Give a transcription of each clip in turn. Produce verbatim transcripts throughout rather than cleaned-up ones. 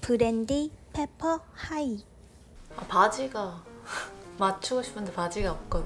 브랜디 페퍼 하이. 아, 바지가 맞추고 싶은데 바지가 없거든요.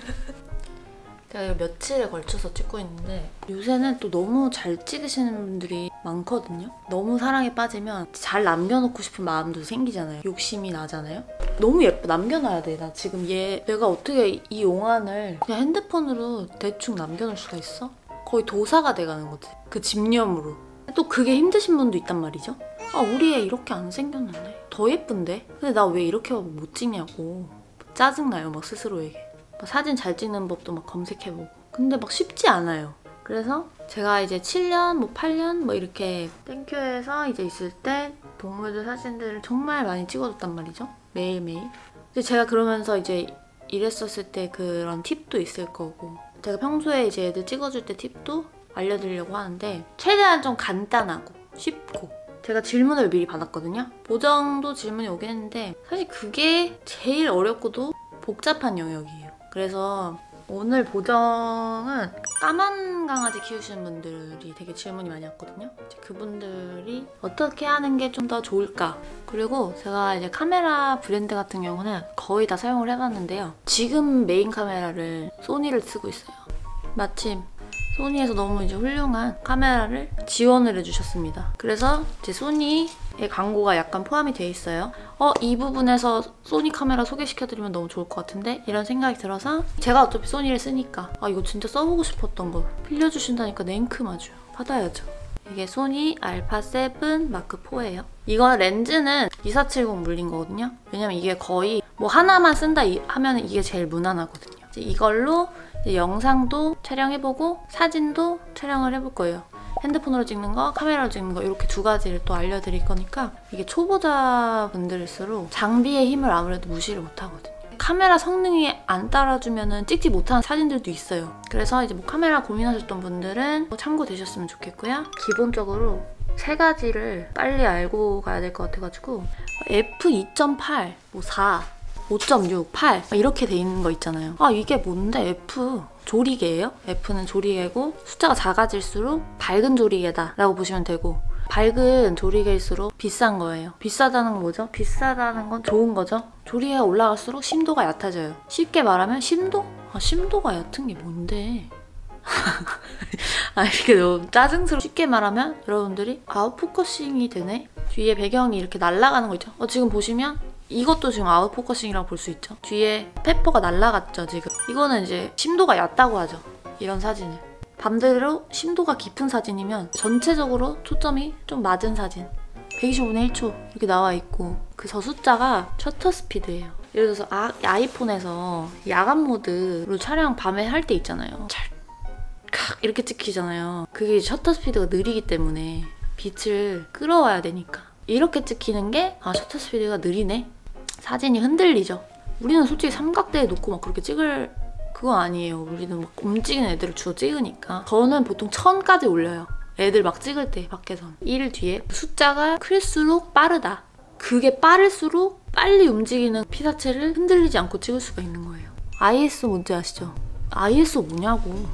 제가 이거 며칠에 걸쳐서 찍고 있는데 요새는 또 너무 잘 찍으시는 분들이 많거든요. 너무 사랑에 빠지면 잘 남겨놓고 싶은 마음도 생기잖아요. 욕심이 나잖아요. 너무 예뻐. 남겨놔야 돼. 나 지금 얘 내가 어떻게 이 용안을 그냥 핸드폰으로 대충 남겨놓을 수가 있어? 거의 도사가 돼가는 거지. 그 집념으로. 또 그게 힘드신 분도 있단 말이죠. 아, 우리 애 이렇게 안 생겼는데 더 예쁜데? 근데 나 왜 이렇게 못 찍냐고 짜증나요. 막 스스로에게. 막 사진 잘 찍는 법도 막 검색해보고. 근데 막 쉽지 않아요. 그래서 제가 이제 칠 년, 뭐 팔 년 뭐 이렇게 땡큐에서 이제 있을 때 동물들 사진들을 정말 많이 찍어줬단 말이죠. 매일매일. 근데 제가 그러면서 이제 이랬었을 때 그런 팁도 있을 거고, 제가 평소에 이제 애들 찍어줄 때 팁도 알려드리려고 하는데, 최대한 좀 간단하고 쉽고. 제가 질문을 미리 받았거든요. 보정도 질문이 오긴 했는데 사실 그게 제일 어렵고도 복잡한 영역이에요. 그래서 오늘 보정은 까만 강아지 키우시는 분들이 되게 질문이 많이 왔거든요. 이제 그분들이 어떻게 하는 게 좀 더 좋을까? 그리고 제가 이제 카메라 브랜드 같은 경우는 거의 다 사용을 해봤는데요. 지금 메인 카메라를 소니를 쓰고 있어요. 마침 소니에서 너무 이제 훌륭한 카메라를 지원을 해주셨습니다. 그래서 이제 소니의 광고가 약간 포함이 돼 있어요. 어, 이 부분에서 소니 카메라 소개시켜드리면 너무 좋을 것 같은데? 이런 생각이 들어서 제가 어차피 소니를 쓰니까 아, 이거 진짜 써보고 싶었던 거 빌려주신다니까 냉큼하죠. 받아야죠. 이게 소니 알파 세븐 마크 포예요. 이거 렌즈는 이사칠공 물린 거거든요. 왜냐면 이게 거의 뭐 하나만 쓴다 하면 이게 제일 무난하거든요. 이제 이걸로 이제 영상도 촬영해보고 사진도 촬영을 해볼 거예요. 핸드폰으로 찍는 거, 카메라로 찍는 거 이렇게 두 가지를 또 알려드릴 거니까, 이게 초보자분들일수록 장비의 힘을 아무래도 무시를 못하거든요. 카메라 성능이 안 따라주면 찍지 못하는 사진들도 있어요. 그래서 이제 뭐 카메라 고민하셨던 분들은 참고되셨으면 좋겠고요. 기본적으로 세 가지를 빨리 알고 가야 될 것 같아가지고 에프 이 점 팔, 뭐 사, 오 점 육, 팔 이렇게 돼 있는 거 있잖아요. 아, 이게 뭔데? F 조리개예요? F는 조리개고 숫자가 작아질수록 밝은 조리개다 라고 보시면 되고, 밝은 조리개일수록 비싼 거예요. 비싸다는 건 뭐죠? 비싸다는 건 좋은 거죠. 조리개가 올라갈수록 심도가 얕아져요. 쉽게 말하면 심도? 아, 심도가 얕은 게 뭔데? 아, 이렇게 너무 짜증스러워. 쉽게 말하면 여러분들이 아웃포커싱이 되네? 뒤에 배경이 이렇게 날아가는 거 있죠? 어, 지금 보시면 이것도 지금 아웃포커싱이라고 볼 수 있죠. 뒤에 페퍼가 날아갔죠, 지금. 이거는 이제 심도가 얕다고 하죠, 이런 사진을. 반대로 심도가 깊은 사진이면 전체적으로 초점이 좀 맞은 사진. 백이십오분의 일 초 이렇게 나와 있고, 그 저 숫자가 셔터 스피드예요. 예를 들어서 아, 아이폰에서 야간 모드로 촬영 밤에 할 때 있잖아요. 찰칵 이렇게 찍히잖아요. 그게 셔터 스피드가 느리기 때문에 빛을 끌어와야 되니까 이렇게 찍히는 게, 아, 셔터 스피드가 느리네? 사진이 흔들리죠. 우리는 솔직히 삼각대에 놓고 막 그렇게 찍을 그거 아니에요. 우리는 막 움직이는 애들을 주로 찍으니까. 저는 보통 천까지 올려요. 애들 막 찍을 때 밖에선. 일 뒤에 숫자가 클수록 빠르다. 그게 빠를수록 빨리 움직이는 피사체를 흔들리지 않고 찍을 수가 있는 거예요. 아이에스오 뭔지 아시죠? 아이에스오 뭐냐고.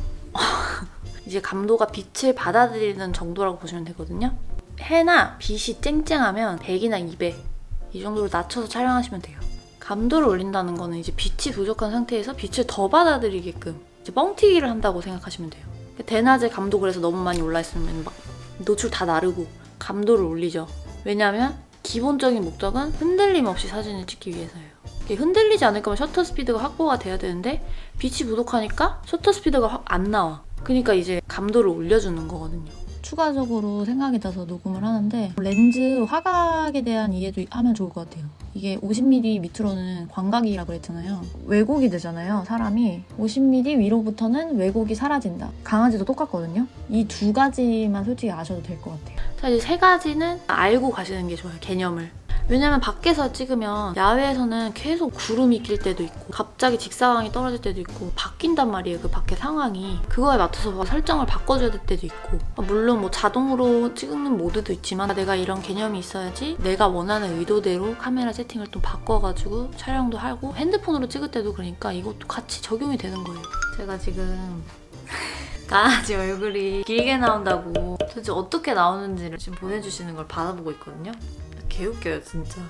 이제 감도가 빛을 받아들이는 정도라고 보시면 되거든요. 해나 빛이 쨍쨍하면 백이나 이백 이 정도로 낮춰서 촬영하시면 돼요. 감도를 올린다는 거는 이제 빛이 부족한 상태에서 빛을 더 받아들이게끔 이제 뻥튀기를 한다고 생각하시면 돼요. 대낮에 감도 그래서 너무 많이 올라 있으면 막 노출 다 나르고 감도를 올리죠. 왜냐하면 기본적인 목적은 흔들림 없이 사진을 찍기 위해서예요. 흔들리지 않을 거면 셔터 스피드가 확보가 돼야 되는데 빛이 부족하니까 셔터 스피드가 확 안 나와. 그러니까 이제 감도를 올려주는 거거든요. 추가적으로 생각이 나서 녹음을 하는데, 렌즈 화각에 대한 이해도 하면 좋을 것 같아요. 이게 오십 밀리미터 밑으로는 광각이라고 그랬잖아요. 왜곡이 되잖아요, 사람이. 오십 밀리미터 위로부터는 왜곡이 사라진다. 강아지도 똑같거든요. 이 두 가지만 솔직히 아셔도 될 것 같아요. 사실 세 가지는 알고 가시는 게 좋아요, 개념을. 왜냐면 밖에서 찍으면 야외에서는 계속 구름이 낄 때도 있고 갑자기 직사광이 떨어질 때도 있고 바뀐단 말이에요, 그 밖의 상황이. 그거에 맞춰서 설정을 바꿔줘야 될 때도 있고, 물론 뭐 자동으로 찍는 모드도 있지만 내가 이런 개념이 있어야지 내가 원하는 의도대로 카메라 세팅을 또 바꿔가지고 촬영도 하고, 핸드폰으로 찍을 때도 그러니까 이것도 같이 적용이 되는 거예요. 제가 지금 강아지 얼굴이 길게 나온다고 도대체 어떻게 나오는지를 지금 보내주시는 걸 받아보고 있거든요. 개웃겨요 진짜.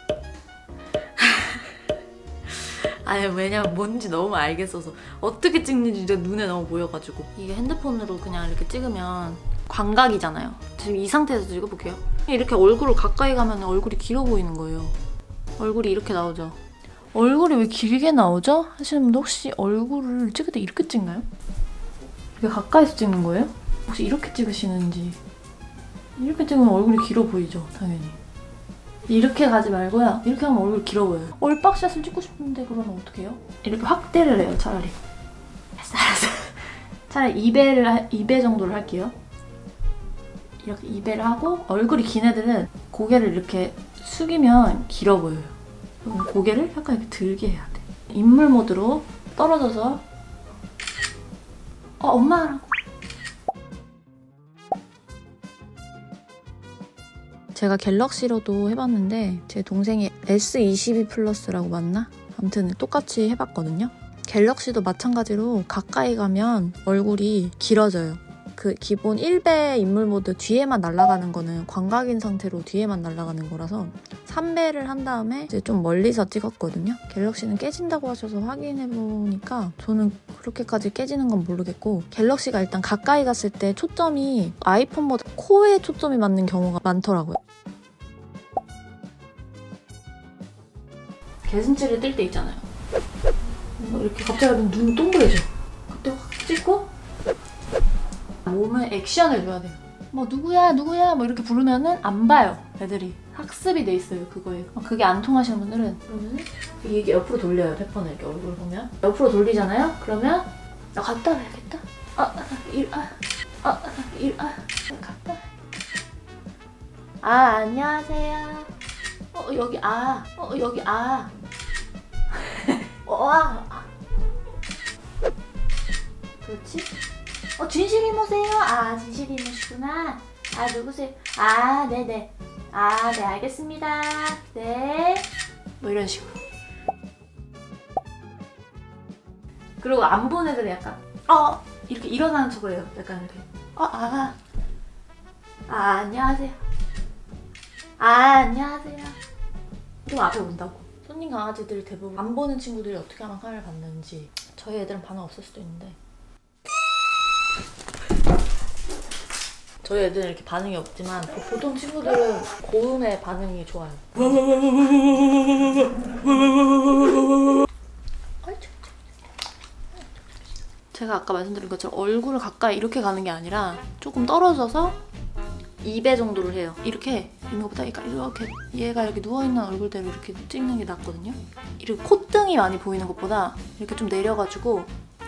아니 왜냐면 뭔지 너무 알겠어서 어떻게 찍는지 진짜 눈에 너무 보여가지고. 이게 핸드폰으로 그냥 이렇게 찍으면 광각이잖아요. 지금 이 상태에서 찍어볼게요. 이렇게 얼굴을 가까이 가면 얼굴이 길어 보이는 거예요. 얼굴이 이렇게 나오죠. 얼굴이 왜 길게 나오죠? 하시는 분들 혹시 얼굴을 찍을 때 이렇게 찍나요? 이렇게 가까이서 찍는 거예요? 혹시 이렇게 찍으시는지. 이렇게 찍으면 얼굴이 길어 보이죠, 당연히. 이렇게 가지 말고요. 이렇게 하면 얼굴 길어 보여요. 얼박샷을 찍고 싶은데 그러면 어떻게 해요? 이렇게 확대를 해요, 차라리. 알았어, 알았어. 차라리 이 배를, 이 배 정도를 할게요. 이렇게 이 배를 하고 얼굴이 긴 애들은 고개를 이렇게 숙이면 길어 보여요. 그럼 고개를 약간 이렇게 들게 해야 돼. 인물 모드로 떨어져서 어, 엄마라고. 제가 갤럭시로도 해봤는데 제 동생이 에스 이십이 플러스라고 맞나? 아무튼 똑같이 해봤거든요. 갤럭시도 마찬가지로 가까이 가면 얼굴이 길어져요. 그 기본 일 배 인물 모드 뒤에만 날아가는 거는 광각인 상태로 뒤에만 날아가는 거라서 삼 배를 한 다음에 이제 좀 멀리서 찍었거든요. 갤럭시는 깨진다고 하셔서 확인해보니까 저는 그렇게까지 깨지는 건 모르겠고, 갤럭시가 일단 가까이 갔을 때 초점이 아이폰보다 코에 초점이 맞는 경우가 많더라고요. 개슴츠를 뜰 때 있잖아요. 이렇게 갑자기 눈 동그래져. 그때 확 찍고 몸에 액션을 줘야 돼요. 뭐 누구야 누구야 뭐 이렇게 부르면은 안 봐요. 애들이 학습이 돼 있어요 그거에. 그게 안 통하시는 분들은 그러면은 이게 옆으로 돌려요. 페퍼는 이렇게 얼굴 보면 옆으로 돌리잖아요. 그러면 나 갔다 와야겠다. 아일아아일 아 갔다. 아 안녕하세요. 어 여기 아 어 여기 아 와 아. 그렇지? 어, 진실 이모세요? 아, 진실 이모시구나. 아, 누구세요? 아, 네네. 아, 네, 알겠습니다. 네. 뭐 이런 식으로. 그리고 안 본 애들은 약간, 어! 이렇게 일어나는 척을 해요. 약간 이렇게. 어, 아. 아, 안녕하세요. 아, 안녕하세요. 좀 앞에 본다고. 손님 강아지들 대부분 안 보는 친구들이 어떻게 하면 카메라를 받는지. 저희 애들은 반응 없을 수도 있는데. 저희 애들은 이렇게 반응이 없지만 보통 친구들은 고음의 반응이 좋아요. 제가 아까 말씀드린 것처럼 얼굴을 가까이 이렇게 가는 게 아니라 조금 떨어져서 이 배 정도를 해요. 이렇게 있는 것보다 이렇게 얘가 이렇게 누워있는 얼굴대로 이렇게 찍는 게 낫거든요. 이렇게 콧등이 많이 보이는 것보다 이렇게 좀 내려가지고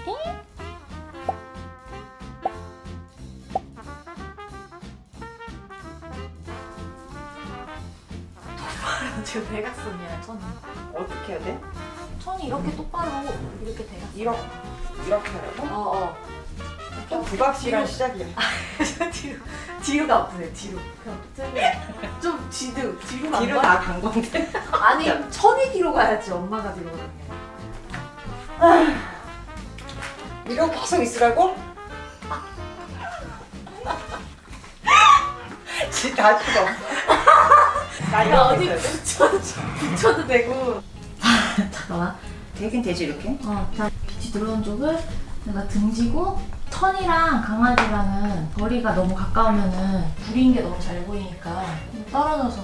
지금 대각선이야, 천이. 어떻게 해야 돼? 천이 이렇게 똑바로 하고 이렇게 대각선. 이렇게 이렇게 하라고? 어, 어. 좀 불박실한 시작이야. 뒤로, 뒤로가 아프세요, 뒤로. 그냥 좀 뒤로, 뒤로 간 뒤로 거야? 다 간 건데. 아니, 천이 뒤로 가야지, 엄마가 뒤로 가는 게. 이러고 계속 있으라고? 진짜 다 죽어. 나 야, 어디 이렇게 붙여도, 붙여도 되고. 잠깐만. 되긴 되지, 이렇게? 어, 자, 빛이 들어온 쪽을 내가 등지고, 천이랑 강아지랑은 거리가 너무 가까우면은 불인 게 너무 잘 보이니까 떨어져서.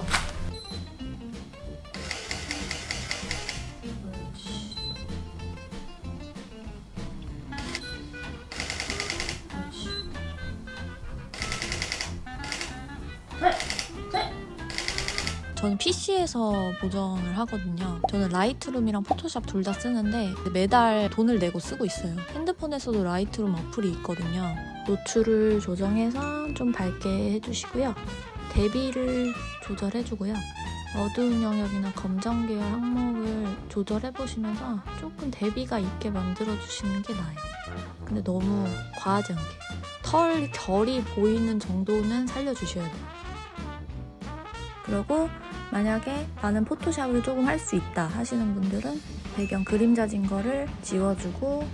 저는 피시에서 보정을 하거든요. 저는 라이트룸이랑 포토샵 둘 다 쓰는데 매달 돈을 내고 쓰고 있어요. 핸드폰에서도 라이트룸 어플이 있거든요. 노출을 조정해서 좀 밝게 해주시고요. 대비를 조절해주고요. 어두운 영역이나 검정 계열 항목을 조절해보시면서 조금 대비가 있게 만들어주시는 게 나아요. 근데 너무 과하지 않게. 털 결이 보이는 정도는 살려주셔야 돼요. 그리고 만약에 나는 포토샵을 조금 할 수 있다 하시는 분들은 배경 그림자진 거를 지워주고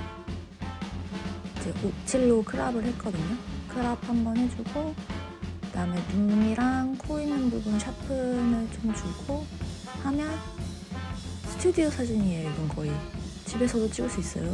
이제 오칠로 크랍을 했거든요. 크랍 한번 해주고 그다음에 눈이랑 코 있는 부분 샤픈을 좀 주고 하면 스튜디오 사진이에요. 이건 거의 집에서도 찍을 수 있어요.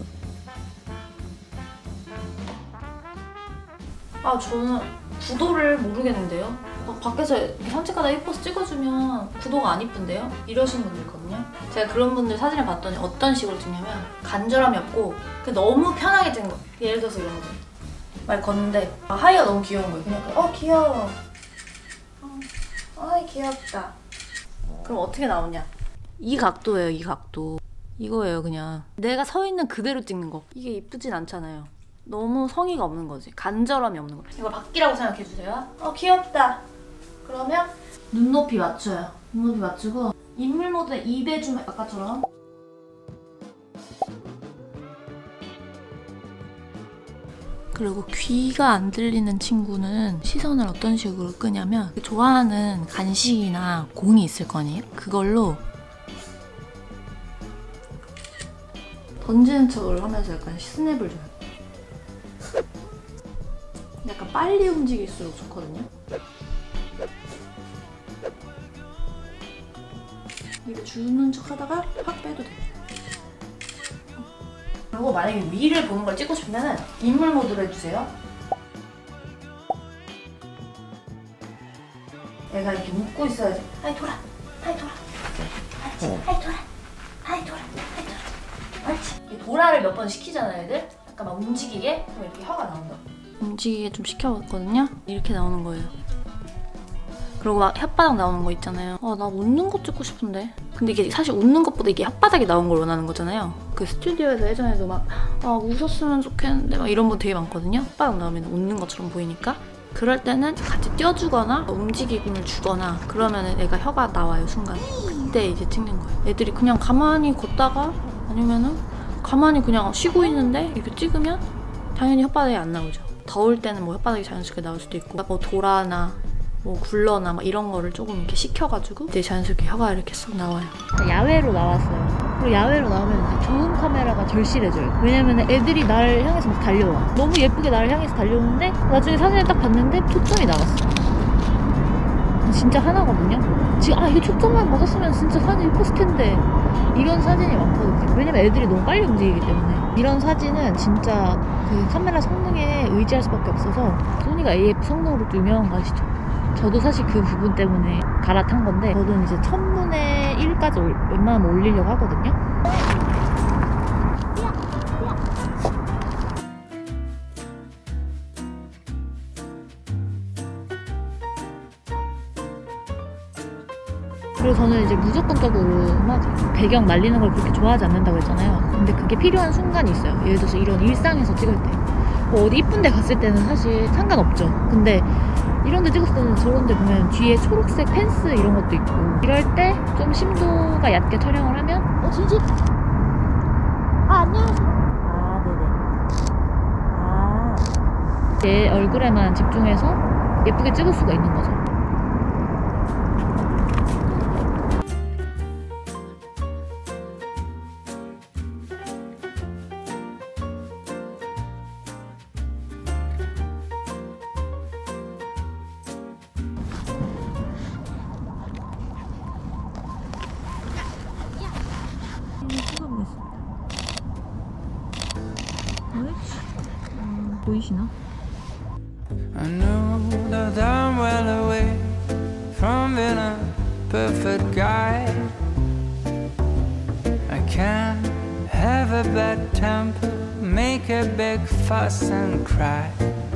아 저는 구도를 모르겠는데요. 막 밖에서 이렇게 산책하다 예뻐서 찍어주면 구도가 안 이쁜데요? 이러시는 분들 있거든요. 제가 그런 분들 사진을 봤더니 어떤 식으로 찍냐면 간절함이 없고 그냥 너무 편하게 찍는 거. 예를 들어서 이런 거. 말 걷는데 아, 하이가 너무 귀여운 거예요. 그냥 어 귀여워. 어, 아이 귀엽다. 그럼 어떻게 나오냐? 이 각도예요. 이 각도. 이거예요 그냥. 내가 서 있는 그대로 찍는 거. 이게 이쁘진 않잖아요. 너무 성의가 없는 거지. 간절함이 없는 거. 이걸 밖이라고 생각해주세요. 어 귀엽다. 그러면 눈높이 맞춰요. 눈높이 맞추고 인물 모드에 입에 좀 아까처럼 그리고 귀가 안 들리는 친구는 시선을 어떤 식으로 끄냐면 좋아하는 간식이나 공이 있을 거 아니에요? 그걸로 던지는 척을 하면서 약간 스냅을 줘요. 약간 빨리 움직일수록 좋거든요. 입에 주는 척 하다가 확 빼도 돼요. 그리고 만약에 위를 보는 걸 찍고 싶으면 인물 모드로 해주세요. 얘가 이렇게 웃고 있어야지. 하이 돌아, 하이 돌아, 알지? 하이 돌아, 하이 돌아, 하이 돌아. 알지? 이 도라를 몇 번 시키잖아요, 애들. 약간 막 움직이게. 그럼 이렇게 혀가 나온다. 움직이게 좀 시켜봤거든요. 이렇게 나오는 거예요. 그리고 막 혓바닥 나오는 거 있잖아요. 아, 나 웃는 거 찍고 싶은데. 근데 이게 사실 웃는 것보다 이게 혓바닥이 나온 걸 원하는 거잖아요. 그 스튜디오에서 예전에도 막 아, 웃었으면 좋겠는데 막 이런 분 되게 많거든요. 혓바닥 나오면 웃는 것처럼 보이니까. 그럴 때는 같이 띄워주거나 움직임을 주거나 그러면 애가 혀가 나와요, 순간. 그때 이제 찍는 거예요. 애들이 그냥 가만히 걷다가 아니면은 가만히 그냥 쉬고 있는데 이렇게 찍으면 당연히 혓바닥이 안 나오죠. 더울 때는 뭐 혓바닥이 자연스럽게 나올 수도 있고 뭐 도라나 뭐 굴러나 막 이런 거를 조금 이렇게 식혀가지고 이제 자연스럽게 혀가 이렇게 쏙 나와요. 야외로 나왔어요. 그리고 야외로 나오면 이제 좋은 카메라가 절실해져요. 왜냐면 애들이 나를 향해서 막 달려와. 너무 예쁘게 나를 향해서 달려오는데 나중에 사진을 딱 봤는데 초점이 나갔어. 진짜 하나거든요. 지금 아 이게 초점만 맞았으면 진짜 사진 예뻤을 텐데 이런 사진이 많거든요. 왜냐면 애들이 너무 빨리 움직이기 때문에. 이런 사진은 진짜 그 카메라 성능에 의지할 수밖에 없어서 소니가 에이에프 성능으로 또 유명한 거 아시죠? 저도 사실 그 부분 때문에 갈아탄 건데 저도 이제 천분의 일까지 올, 웬만하면 올리려고 하거든요. 그리고 저는 이제 무조건적으로 막 배경 날리는 걸 그렇게 좋아하지 않는다고 했잖아요. 근데 그게 필요한 순간이 있어요. 예를 들어서 이런 일상에서 찍을 때 뭐 어디 이쁜 데 갔을 때는 사실 상관없죠. 근데 이런 데 찍었을 때는 저런 데 보면 뒤에 초록색 펜스 이런 것도 있고 이럴 때 좀 심도가 얕게 촬영을 하면 어 진짜 아 안녕하세요. 아 네네. 아 제 얼굴에만 집중해서 예쁘게 찍을 수가 있는 거죠. 음, 보이시나? I know that I'm well away from being a perfect guy. I can't have a bad temper, make a big fuss and cry.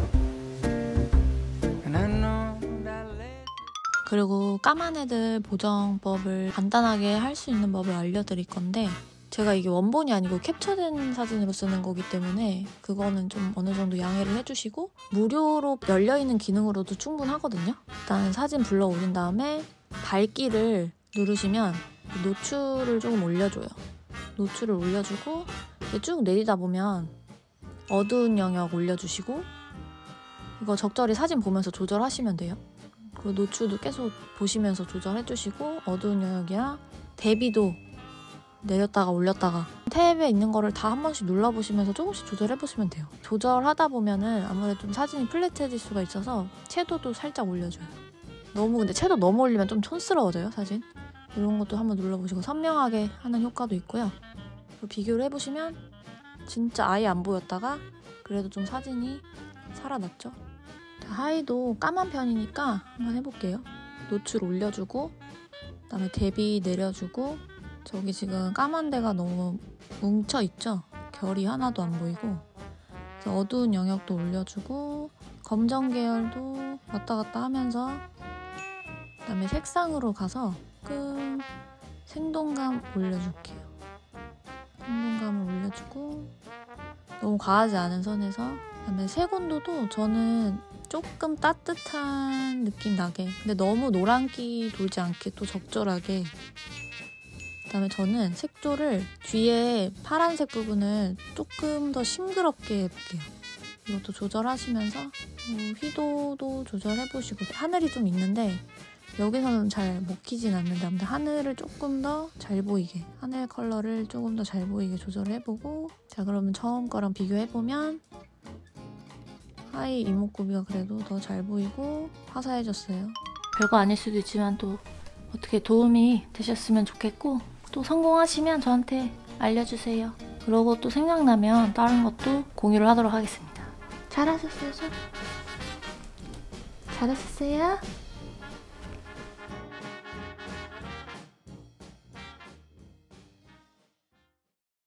And I know that later. 그리고 까만 애들 보정법을 간단하게 할 수 있는 법을 알려드릴 건데 제가 이게 원본이 아니고 캡처된 사진으로 쓰는 거기 때문에 그거는 좀 어느 정도 양해를 해주시고 무료로 열려있는 기능으로도 충분하거든요. 일단 사진 불러 올린 다음에 밝기를 누르시면 노출을 조금 올려줘요. 노출을 올려주고 쭉 내리다 보면 어두운 영역 올려주시고 이거 적절히 사진 보면서 조절하시면 돼요. 그리고 노출도 계속 보시면서 조절해주시고 어두운 영역이랑 대비도 내렸다가 올렸다가 탭에 있는 거를 다 한 번씩 눌러보시면서 조금씩 조절해보시면 돼요. 조절하다 보면은 아무래도 좀 사진이 플랫해질 수가 있어서 채도도 살짝 올려줘요. 너무 근데 채도 너무 올리면 좀 촌스러워져요, 사진. 이런 것도 한번 눌러보시고 선명하게 하는 효과도 있고요. 비교를 해보시면 진짜 아예 안 보였다가 그래도 좀 사진이 살아났죠. 하이도 까만 편이니까 한번 해볼게요. 노출 올려주고 그다음에 대비 내려주고 저기 지금 까만 데가 너무 뭉쳐있죠? 결이 하나도 안 보이고 그래서 어두운 영역도 올려주고 검정 계열도 왔다 갔다 하면서 그다음에 색상으로 가서 조금 생동감 올려줄게요. 생동감을 올려주고 너무 과하지 않은 선에서 그다음에 색온도도 저는 조금 따뜻한 느낌 나게 근데 너무 노란기 돌지 않게 또 적절하게 그다음에 저는 색조를 뒤에 파란색 부분을 조금 더 싱그럽게 해볼게요. 이것도 조절하시면서 휘도도 조절해보시고 하늘이 좀 있는데 여기서는 잘 먹히진 않는데 아무튼 하늘을 조금 더 잘 보이게 하늘 컬러를 조금 더 잘 보이게 조절해보고 자 그러면 처음 거랑 비교해보면 하이 이목구비가 그래도 더 잘 보이고 화사해졌어요. 별거 아닐 수도 있지만 또 어떻게 도움이 되셨으면 좋겠고 또 성공하시면 저한테 알려주세요. 그러고 또 생각나면 다른 것도 공유를 하도록 하겠습니다. 잘하셨어요, 저? 잘하셨어요?